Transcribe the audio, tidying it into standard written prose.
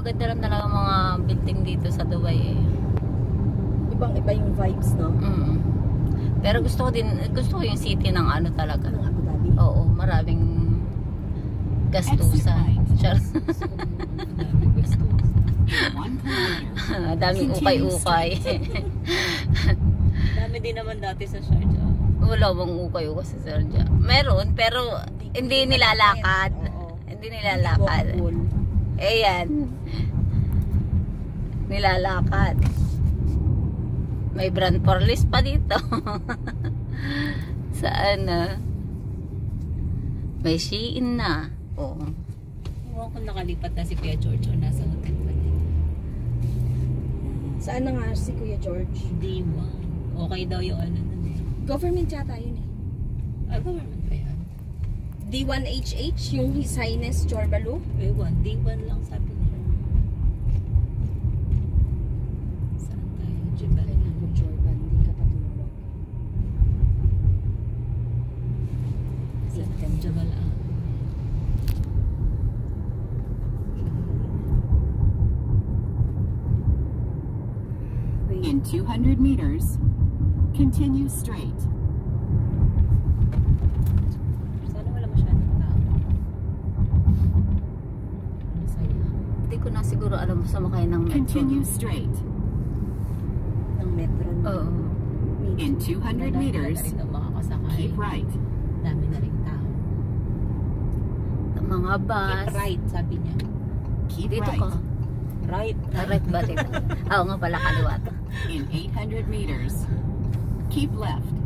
maganda lang talaga mga building dito sa Dubai eh. Ibang-iba yung vibes, no? Pero gusto ko yung city ng ano talaga. Ng Abu Dhabi? Oo, maraming gastusan. Daming ukay-ukay. Dami din naman dati sa Sharjah. Wala bang ukay-ukay sa Sharjah? Meron, pero hindi nilalakad. Hindi nilalakad. Eh yan. Nilalakad. May brand for list pa dito. Saan na? May Shein na. Oo. Ewan kung nakalipat na si Kuya George o nasa hotel pa din. Saan na nga si Kuya George? Di ba? Okay daw yung ano nun eh. Government yata yun eh. Ah, government pa yan? D1HH, yung His Highness Chorbalu? Ewan, D1 lang sabi niya. Saan tayo? Jebel. Jorban, di ka patulog. Saan tayo? Jebel ah. In 200 meters, continue straight. Sana wala masyadong tao. Masaya. Hindi ko na siguro alam sa makay ng metro. Continue straight. Ng metro. Oo. In 200 meters, keep right. Dami na rin tao. Mga bus. Keep right, sabi niya. Keep Dito right. ka. Right. Right ba dito? Oo nga pala, kaliwa to. In 800 meters, keep left.